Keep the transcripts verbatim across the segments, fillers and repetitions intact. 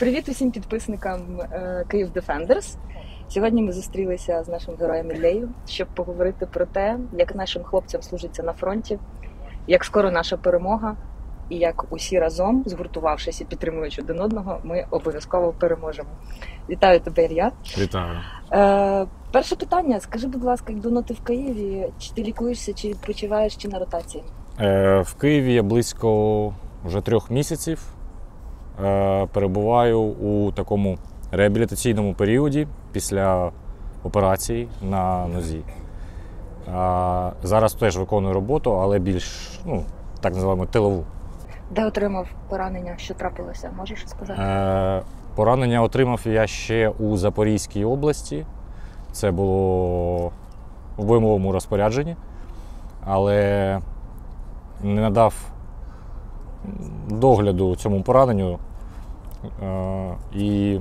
Привіт усім підписникам е, Київ Defenders. Сьогодні ми зустрілися з нашим героєм Іллею, щоб поговорити про те, як нашим хлопцям служиться на фронті, як скоро наша перемога, і як усі разом, згуртувавшись і підтримуючи один одного, ми обов'язково переможемо. Вітаю тебе, Ілля. Вітаю. Е, перше питання. Скажи, будь ласка, як давно ти в Києві? Чи ти лікуєшся, чи відпочиваєш, чи на ротації? Е, в Києві я близько вже трьох місяців. Е, перебуваю у такому реабілітаційному періоді після операції на нозі. Е, зараз теж виконую роботу, але більш, ну, так називаємо, тилову. Де отримав поранення? Що трапилося? Можеш сказати? Е, поранення отримав я ще у Запорізькій області. Це було в бойовому розпорядженні, але не надав догляду цьому пораненню е, і,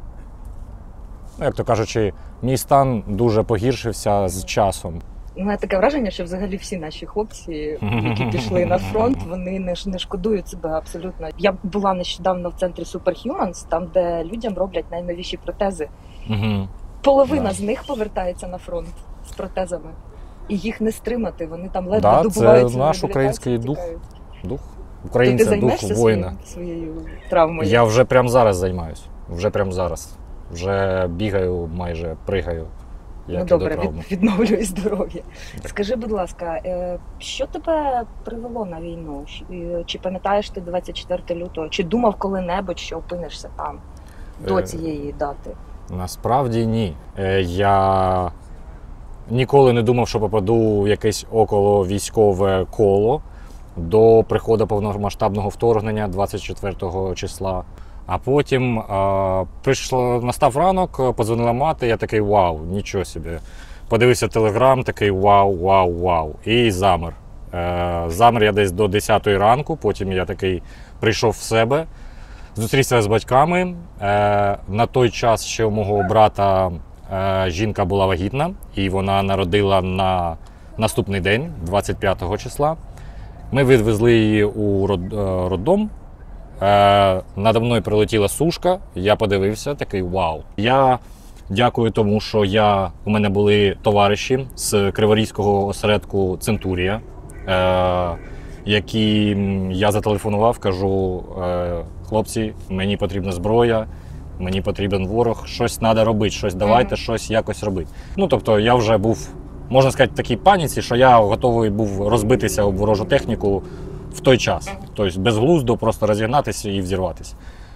ну, як то кажучи, мій стан дуже погіршився з часом. У мене таке враження, що взагалі всі наші хлопці, які пішли на фронт, вони не, не шкодують себе абсолютно. Я була нещодавно в центрі Superhumans, там, де людям роблять найновіші протези. Угу. Половина Да. з них повертається на фронт з протезами. І їх не стримати, вони там ледве Да, добуваються. це наш український дух. дух. То ти Українця, дух займешся воїна. своїм, своєю травмою? Я вже прямо зараз займаюся. Вже прямо зараз. Вже бігаю, майже пригаю. Ну Як добре, до травми. від, відновлюй здоров'я. Скажи, будь ласка, е, що тебе привело на війну? Чи- Чи пам'ятаєш ти двадцять четвертого лютого? Чи думав коли-небудь, що опинишся там до Е, цієї дати? Насправді ні. Е, Я ніколи не думав, що попаду в якесь около військове коло до приходу повномасштабного вторгнення двадцять четвертого числа. А потім а, прийшло, настав ранок, подзвонила мати, я такий вау, нічого собі. Подивився телеграм, такий вау, вау, вау. І замер. Е, замер я десь до десятої ранку, потім я такий прийшов в себе, зустрівся з батьками. Е, на той час ще у мого брата е, жінка була вагітна, і вона народила на наступний день, двадцять п'ятого числа. Ми відвезли її у род, е, роддом. Е, надо мною прилетіла сушка, я подивився, такий вау. Я дякую тому, що я, у мене були товариші з Криворізького осередку Центурія, е, яким я зателефонував, кажу, е, хлопці, мені потрібна зброя, мені потрібен ворог, щось треба робити, щось давайте, щось якось робити. Ну, тобто я вже був, можна сказати, в такій паніці, що я готовий був розбитися об ворожу техніку в той час. Тобто безглуздо просто розігнатися і взірватися.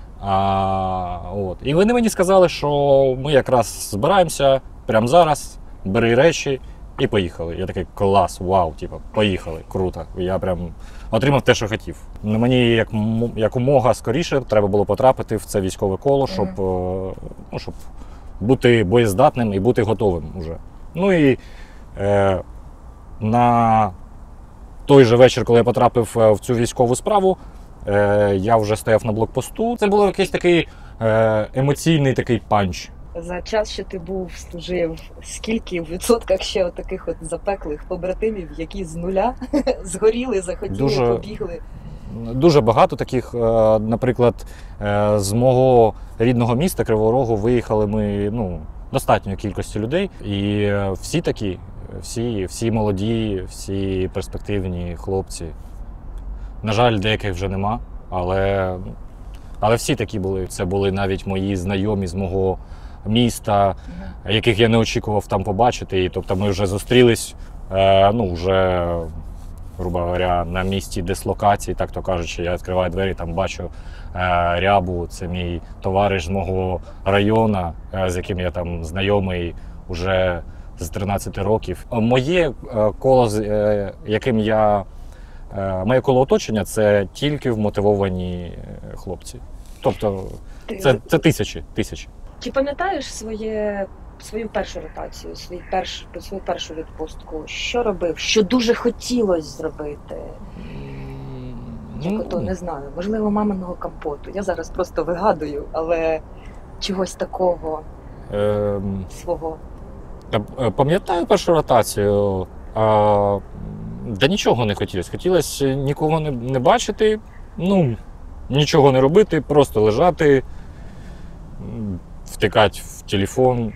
А, от. І вони мені сказали, що ми якраз збираємося прямо зараз, бери речі і поїхали. Я такий клас, вау, типу, поїхали, круто. Я прям отримав те, що хотів. Мені як, якомога скоріше треба було потрапити в це військове коло, щоб, mm-hmm. ну, щоб бути боєздатним і бути готовим уже. Ну і е, на той же вечір, коли я потрапив в цю військову справу, е, я вже стояв на блокпосту. Це був якийсь такий е, емоційний такий панч. За час, що ти був, служив, скільки в відсотках ще от таких от запеклих побратимів, які з нуля згоріли, захотіли, Дуже, побігли? Дуже багато таких. Е, наприклад, е, з мого рідного міста Кривого Рогу виїхали ми, ну, достатньої кількості людей. І е, всі такі. Всі, всі молоді, всі перспективні хлопці. На жаль, деяких вже нема, але, але всі такі були. Це були навіть мої знайомі з мого міста, mm-hmm. яких я не очікував там побачити. І, тобто ми вже зустрілись, е, ну, вже, грубо говоря, на місці дислокації, так то кажучи, я відкриваю двері, там бачу е, Рябу, це мій товариш з мого району, е, з яким я там знайомий уже з тринадцяти років. Моє коло, з яким я, моє коло оточення, це тільки вмотивовані хлопці. Тобто це, це тисячі, тисячі. Чи пам'ятаєш своє, свою першу ротацію, свій перш, свою першу відпустку? Що робив? Що дуже хотілося зробити? Як Ну, ото, не знаю, можливо, маминого компоту. Я зараз просто вигадую, але чогось такого е свого. Пам'ятаю першу ротацію, а, да нічого не хотілося. Хотілося нікого не, не бачити, ну, нічого не робити, просто лежати, втикати в телефон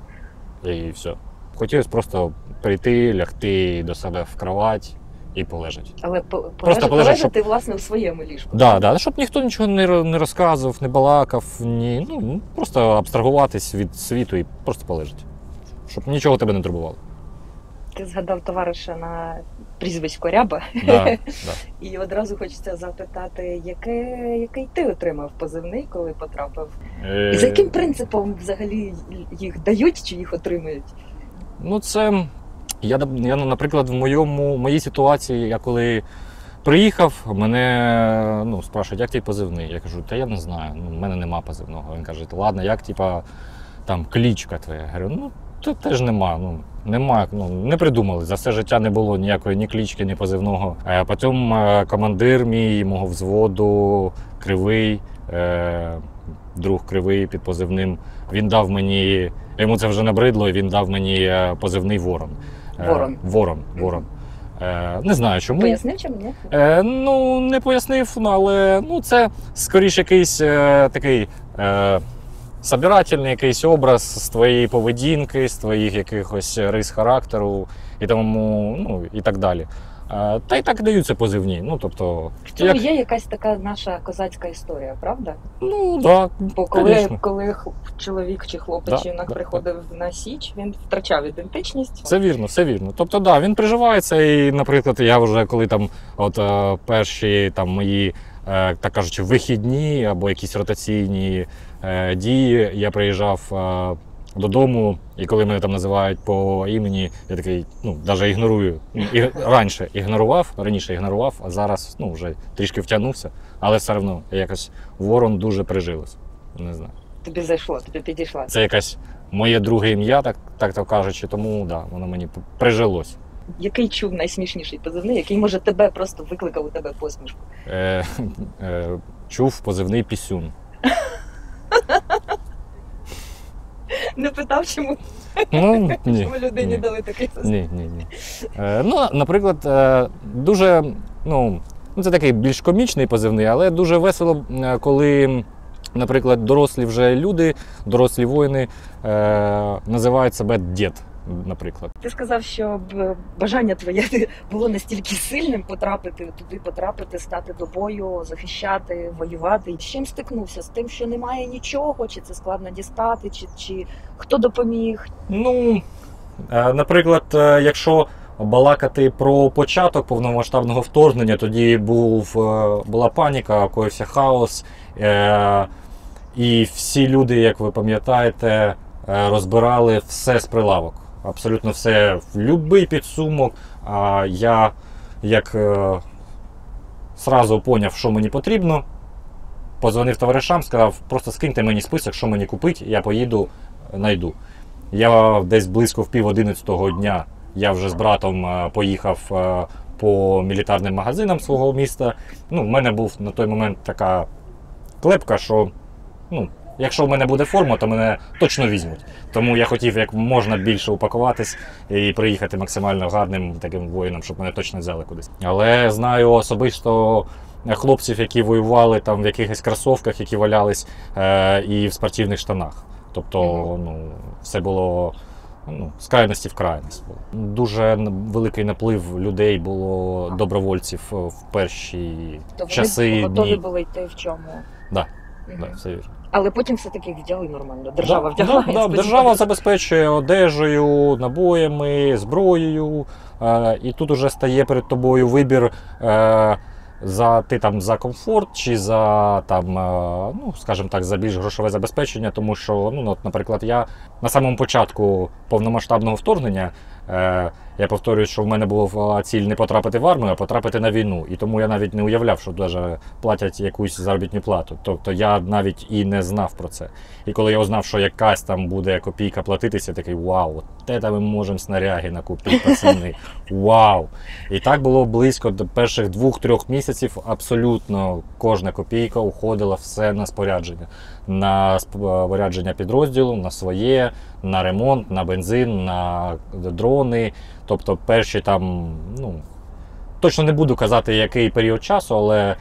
і все. Хотілося просто прийти, лягти до себе в кровать і полежати. Але по- полежати, полежать, полежати щоб- ти, власне, в своєму ліжку. Да, да, щоб ніхто нічого не, ро- не розказував, не балакав, ні, ну, просто абстрагуватись від світу і просто полежати. Щоб нічого тебе не турбувало. Ти згадав товариша на прізвисько Ряба. Да, да. І одразу хочеться запитати, яке, який ти отримав позивний, коли потрапив? І за яким принципом взагалі їх дають чи їх отримують? Ну, це, я, я ну, наприклад, в моєму, моїй ситуації, я коли приїхав, мене ну, спрашують, як твій позивний? Я кажу, та я не знаю, ну, в мене нема позивного. Він каже, ладно, як типа, там, клічка твоя? Я говорю, ну, то теж нема, ну, нема, ну, не придумали. За все життя не було ніякої ні клічки, ні позивного. А потім е, командир мій, мого взводу, Кривий, е, друг Кривий під позивним, він дав мені, йому це вже набридло, і він дав мені е, позивний Ворон. Е, Ворон. Ворон, Ворон. Е, не знаю чому. Пояснив чим, ні? Е, ну, не пояснив, але ну, це скоріше якийсь е, такий е, собирательний якийсь образ з твоєї поведінки, з твоїх якихось рис характеру і тому, ну, і так далі. Е, та й так даються позивні. Ну, тобто, В цьому як, є якась така наша козацька історія, правда? ну, да, Бо коли, конечно. коли х- чоловік чи хлопець Да, чи юнак да, приходив на Січ, він втрачав ідентичність. Все вірно, все вірно. Тобто, да, він приживається, і, наприклад, я вже коли там от е, перші там мої, е, так кажучи, вихідні або якісь ротаційні е, дії, я приїжджав е, додому, і коли мене там називають по імені, я такий, ну, навіть ігнорую. І раніше ігнорував, раніше ігнорував, а зараз, ну, вже трішки втягнувся, але все одно якось Ворон дуже прижилось. Не знаю. Тобі зайшло, тобі підійшла. Це якесь моє друге ім'я, так, так то кажучи, тому да, воно мені прижилось. Який чув найсмішніший позивний, який, може, тебе просто викликав у тебе посмішку? Е, е, чув позивний Пісюн. Не питав, чому, Ну, ні. чому людині ні. дали такий позивний? Ні, ні, ні. Е, ну, наприклад, е, дуже, ну, ну, це такий більш комічний позивний, але дуже весело, е, коли, наприклад, дорослі вже люди, дорослі воїни е, називають себе дід, наприклад. Ти сказав, що б- бажання твоє було настільки сильним потрапити туди, потрапити, стати до бою, захищати, воювати. І з чим стикнувся? З тим, що немає нічого, чи це складно дістати, чи, чи хто допоміг? Ну, е, наприклад, е, якщо балакати про початок повномасштабного вторгнення, тоді був, е, була паніка, коївся хаос. Е, і всі люди, як ви пам'ятаєте, е, розбирали все з прилавок. Абсолютно все, в будь-який підсумок. А я, як е, сразу поняв, що мені потрібно, подзвонив товаришам, сказав, просто скиньте мені список, що мені купити, я поїду, знайду. Я десь близько в пів одинадцятого дня, я вже з братом е, поїхав е, по мілітарним магазинам свого міста. Ну, в мене був на той момент така клепка, що, ну, якщо в мене буде форма, то мене точно візьмуть. Тому я хотів як можна більше упакуватись і приїхати максимально гарним таким воїном, щоб мене точно взяли кудись. Але знаю особисто хлопців, які воювали там в якихось кросовках, які валялись, е, і в спортивних штанах. Тобто, ну, все було, ну, з крайності в крайність. Дуже великий наплив людей було, добровольців, в перші То часи, вони готові дні. були йти в чому? Да, Мгм. да, все вірно. Але потім все-таки їх вдягли нормально. Держава Да, вдягла. да, я да, сподіваюся. держава забезпечує одежею, набоями, зброєю. Е, і тут уже стає перед тобою вибір, е, за, ти там за комфорт чи за, там, е, ну, скажімо так, за більш грошове забезпечення. Тому що, ну, от, наприклад, я на самому початку повномасштабного вторгнення, е, я повторюю, що в мене була ціль не потрапити в армію, а потрапити на війну. І тому я навіть не уявляв, що даже платять якусь заробітну плату. Тобто я навіть і не знав про це. І коли я узнав, що якась там буде копійка платитися, я такий вау, от це ми можемо снаряги накупити, пацани. Вау! І так було близько до перших двох-трьох місяців. Абсолютно кожна копійка уходила все на спорядження. На спорядження підрозділу, на своє, на ремонт, на бензин, на дрони. Тобто перші там, ну, точно не буду казати, який період часу, але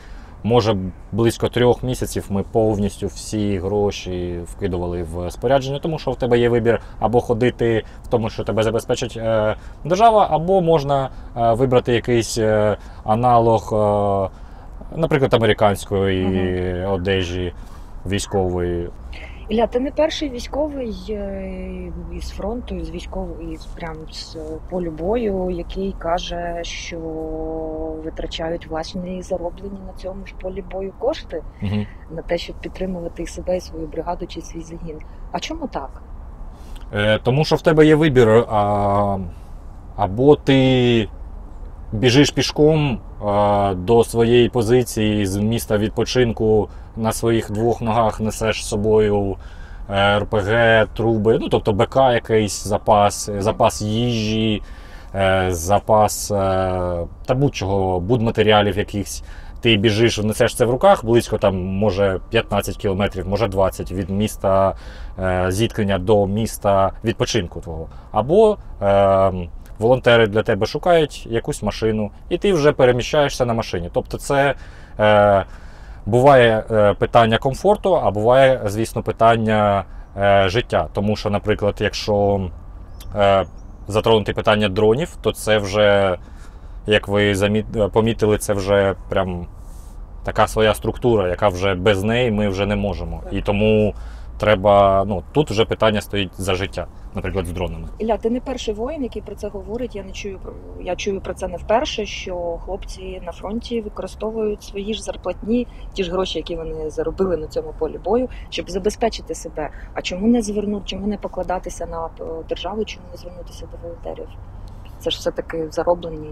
може близько трьох місяців ми повністю всі гроші вкидували в спорядження, тому що в тебе є вибір або ходити в тому, що тебе забезпечить е, держава, або можна е, вибрати якийсь е, аналог, е, наприклад, американської Угу. одежі військової. Ілля, ти не перший військовий е, із фронту, із військової, із прям з полю бою, який каже, що витрачають власні зароблені на цьому ж полі бою кошти Угу. на те, щоб підтримувати і себе, і свою бригаду чи свій загін. А чому так? Е, тому що в тебе є вибір, а, або ти біжиш пішком а, до своєї позиції з міста відпочинку, на своїх двох ногах несеш з собою ер пе ге, труби, ну тобто БК якийсь запас, запас їжі, е, запас е, та будь-чого, будматеріалів якихось. Ти біжиш, несеш це в руках, близько там, може п'ятнадцять кілометрів, може двадцять від міста е, зіткнення до міста відпочинку твого. Або е, волонтери для тебе шукають якусь машину, і ти вже переміщаєшся на машині. Тобто це е, буває е, питання комфорту, а буває, звісно, питання е, життя. Тому що, наприклад, якщо е, затронути питання дронів, то це вже, як ви заміт... помітили, це вже прям така своя структура, яка вже без неї ми вже не можемо. І тому треба, ну, тут вже питання стоїть за життя, наприклад, з дронами. Ілля, ти не перший воїн, який про це говорить. Я не чую про я чую про це не вперше, що хлопці на фронті використовують свої ж зарплатні, ті ж гроші, які вони заробили на цьому полі бою, щоб забезпечити себе. А чому не звернути, чому не покладатися на державу, чому не звернутися до волонтерів? Це ж все-таки зароблені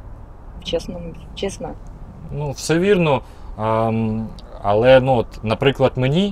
в чесному, чесно. Ну, все вірно. Ем, але, ну, от, наприклад, мені,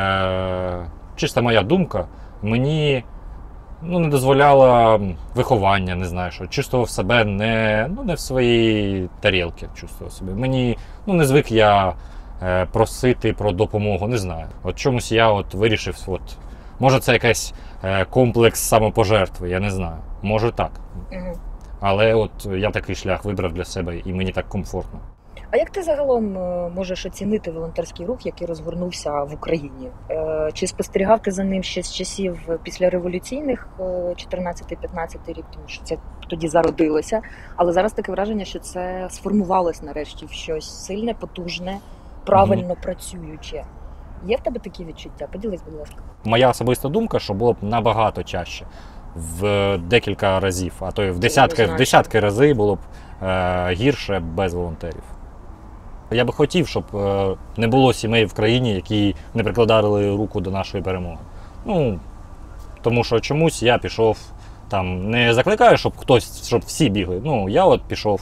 е, чиста моя думка, мені ну, не дозволяло виховання, не знаю що, чувствував себе не, ну, не в своїй тарілці, чувствував себе. Мені, ну, не звик я е, просити про допомогу, не знаю. От чомусь я от вирішив, от, може це якийсь е, комплекс самопожертви, я не знаю, може так. Угу. Але от я такий шлях вибрав для себе і мені так комфортно. А як ти загалом можеш оцінити волонтерський рух, який розгорнувся в Україні? Чи спостерігав ти за ним ще з часів післяреволюційних, чотирнадцятий-п'ятнадцятий рік, тому що це тоді зародилося, але зараз таке враження, що це сформувалось нарешті в щось сильне, потужне, правильно mm-hmm. працююче. Є в тебе такі відчуття? Поділись, будь ласка. Моя особиста думка, що було б набагато чаще, в декілька разів, а то й в десятки, в десятки разів було б е, гірше без волонтерів. Я би хотів, щоб е, не було сімей в країні, які не прикладали руку до нашої перемоги. Ну, тому що чомусь я пішов, там, не закликаю, щоб хтось, щоб всі бігли. Ну, я от пішов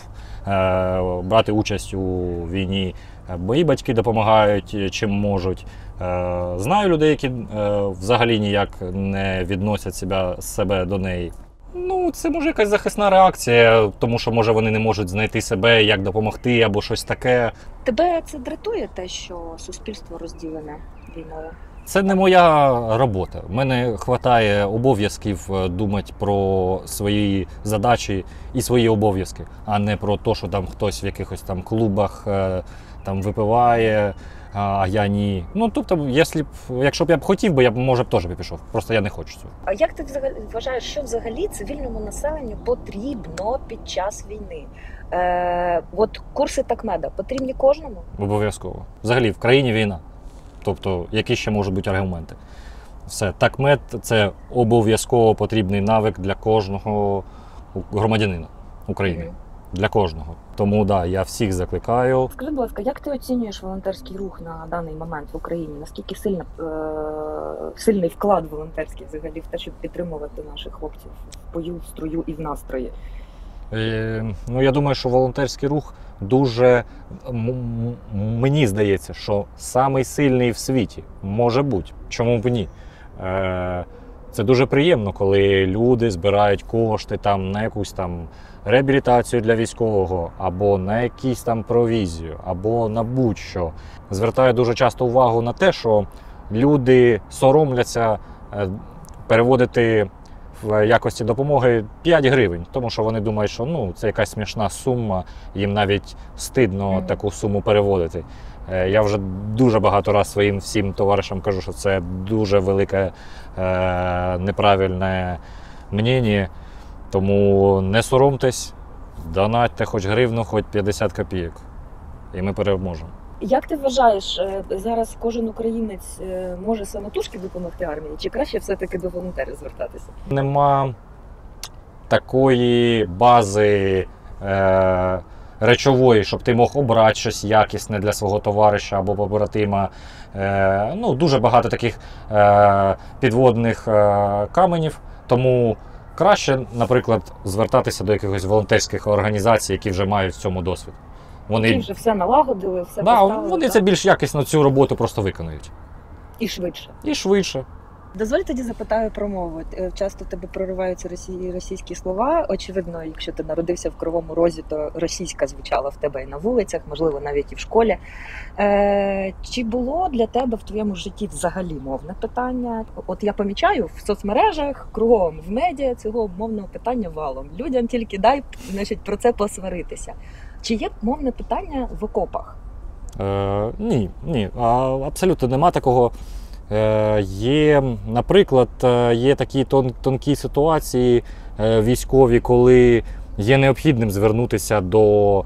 е, брати участь у війні. Мої батьки допомагають, чим можуть. Е, знаю людей, які е, взагалі ніяк не відносять себе, себе до неї. Ну, це може якась захисна реакція, тому що, може, вони не можуть знайти себе, як допомогти або щось таке. Тебе це дратує те, що суспільство розділене війною? Це не моя робота. У мене вистачає обов'язків думати про свої задачі і свої обов'язки, а не про те, що там хтось в якихось там клубах там випиває, а я ні. Ну, тобто, якщо б, якщо б я б хотів би, я б, може, б теж би пішов. Просто я не хочу цього. А як ти взагалі вважаєш, що взагалі цивільному населенню потрібно під час війни? Е, от курси такмеда потрібні кожному? Обов'язково. Взагалі, в країні війна. Тобто, які ще можуть бути аргументи? Все, такмед – це обов'язково потрібний навик для кожного громадянина України. Mm-hmm. Для кожного. Тому, да, я всіх закликаю. Скажи, будь ласка, як ти оцінюєш волонтерський рух на даний момент в Україні? Наскільки сильно, е- сильний вклад волонтерський взагалі в те, щоб підтримувати наших хлопців в бою, в строю і в настрої? Е, ну, я думаю, що волонтерський рух дуже, м- мені здається, що самий сильний в світі. Може бути. Чому б ні? Е- Це дуже приємно, коли люди збирають кошти там, на якусь там реабілітацію для військового, або на якісь там провізію, або на будь-що. Звертаю дуже часто увагу на те, що люди соромляться переводити в якості допомоги п'ять гривень, тому що вони думають, що ну, це якась смішна сума, їм навіть стидно mm-hmm. таку суму переводити. Е, Я вже дуже багато разів своїм всім товаришам кажу, що це дуже велике е, неправильне мнення. Тому не соромтесь, донатьте хоч гривну, хоч п'ятдесят копійок. І ми переможемо. Як ти вважаєш, е, зараз кожен українець е, може самотужки допомогти армії? Чи краще все-таки до волонтерів звертатися? Нема такої бази е, речової, щоб ти мог обрати щось якісне для свого товариша або побратима. Е, ну, дуже багато таких е, підводних е, каменів, тому краще, наприклад, звертатися до якихось волонтерських організацій, які вже мають в цьому досвід. Вони вже все налагодили, все да, поставили. Вони так? це більш якісно цю роботу просто виконують. І швидше. І швидше. Дозволь тоді запитаю про мову. Е, Часто в тебе прориваються росі... російські слова. Очевидно, якщо ти народився в Кривому Розі, то російська звучала в тебе і на вулицях, можливо, навіть і в школі. Е, Чи було для тебе в твоєму житті взагалі мовне питання? От я помічаю в соцмережах, кругом в медіа цього мовного питання валом. Людям тільки дай, значить, про це посваритися. Чи є мовне питання в окопах? Е, ні, ні, а, абсолютно нема такого. Е, є, наприклад, е, є такі тон, тонкі ситуації е, військові, коли є необхідним звернутися до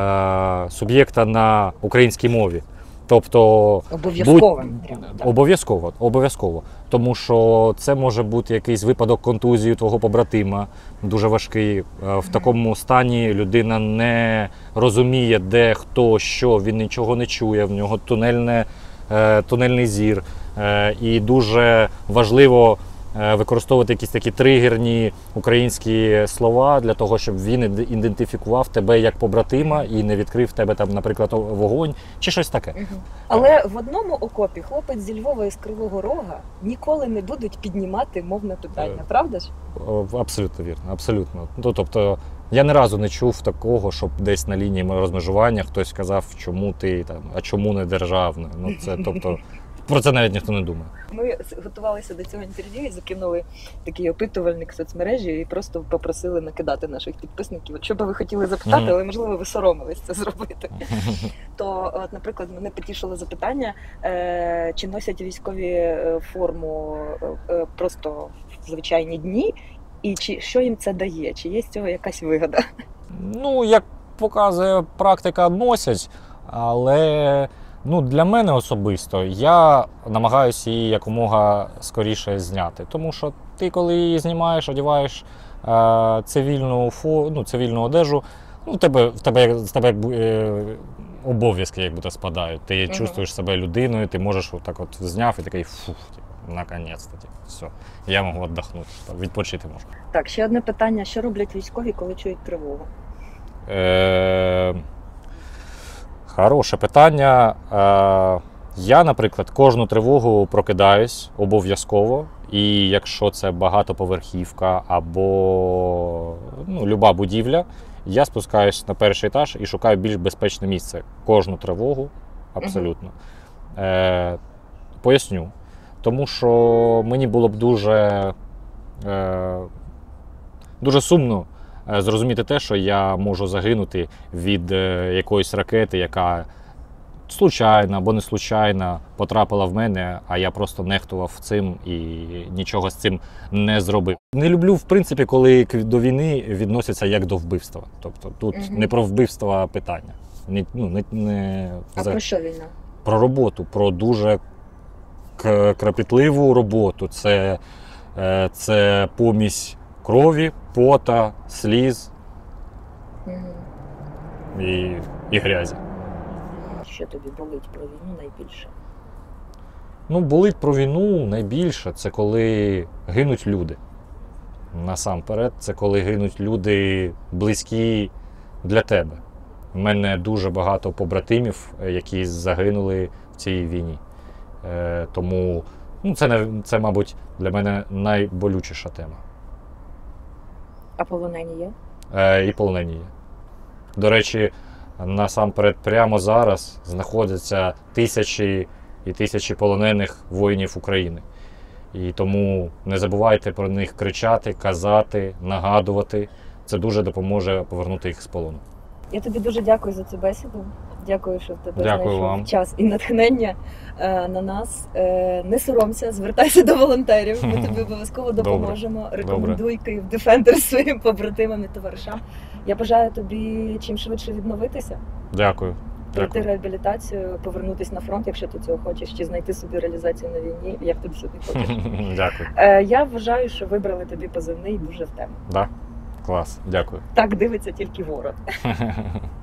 е, суб'єкта на українській мові. Тобто Обов'язковим. Будь... Обов'язково, обов'язково. Тому що це може бути якийсь випадок контузії твого побратима, дуже важкий. В такому стані людина не розуміє, де, хто, що, він нічого не чує, в нього тунельне, тунельний зір. І дуже важливо використовувати якісь такі тригерні українські слова для того, щоб він ідентифікував тебе як побратима і не відкрив тебе там, наприклад, вогонь чи щось таке. Угу. Але в одному окопі хлопець зі Львова і з Кривого Рога ніколи не будуть піднімати мовне питання, правда ж? Абсолютно вірно, абсолютно. Ну, тобто я ні разу не чув такого, щоб десь на лінії розмежування хтось сказав, чому ти там, а чому не державне. Ну це тобто. Про це навіть ніхто не думає. Ми готувалися до цього інтерв'ю і закинули такий опитувальник в соцмережі і просто попросили накидати наших підписників. Що би ви хотіли запитати, mm-hmm. але, можливо, ви соромились це зробити. То, от, наприклад, мене потішило запитання, е, чи носять військові форму е, просто в звичайні дні, і чи, що їм це дає, чи є з цього якась вигода? Ну, як показує практика, носять, але... Ну, для мене особисто я намагаюся її якомога скоріше зняти. Тому що ти, коли її знімаєш, одягаєш е, цивільну, фо, ну, цивільну одежу, ну, тебе, в тебе, в тебе е, обов'язки як будто спадають. Ти uh-huh. чувствуєш себе людиною, ти можеш отак от зняв і такий фух, наконець-то, все, я можу віддохнути, відпочити можу. Так, ще одне питання. Що роблять військові, коли чують тривогу? Е... Хороше питання. Я, наприклад, кожну тривогу прокидаюсь обов'язково. І якщо це багатоповерхівка або ну, люба будівля, я спускаюсь на перший етаж і шукаю більш безпечне місце. Кожну тривогу, абсолютно. Uh-huh. Е, Поясню. Тому що мені було б дуже, е, дуже сумно зрозуміти те, що я можу загинути від якоїсь ракети, яка случайно або не случайно потрапила в мене, а я просто нехтував цим і нічого з цим не зробив. Не люблю, в принципі, коли до війни відносяться як до вбивства. Тобто тут угу. не про вбивство питання. Не, ну, не, не... А за... про що війна? Про роботу, про дуже кропітливу роботу. Це, це помість крові, пота, сліз mm-hmm. і, і грязі. Що тобі болить про війну найбільше? Ну, болить про війну найбільше, це коли гинуть люди. Насамперед, це коли гинуть люди близькі для тебе. У мене дуже багато побратимів, які загинули в цій війні. Е, тому ну, це, це, мабуть, для мене найболючіша тема. А полонені є? Е, і полонені є. До речі, насамперед, прямо зараз знаходяться тисячі і тисячі полонених воїнів України. І тому не забувайте про них кричати, казати, нагадувати. Це дуже допоможе повернути їх з полону. Я тобі дуже дякую за цю бесіду. Дякую, що в тебе Дякую знайшов вам. час і натхнення е, на нас. Е, не соромся, звертайся до волонтерів. Ми тобі обов'язково допоможемо. Рекомендуй Київ Defenders своїм побратимам і товаришам. Я бажаю тобі чим швидше відновитися, Дякую. пройти Дякую. реабілітацію, повернутися на фронт, якщо ти цього хочеш, чи знайти собі реалізацію на війні, як тобі собі хочеш. Дякую. Е, я вважаю, що вибрали тобі позивний дуже в тему. Да? Клас. Дякую. Так дивиться тільки ворог.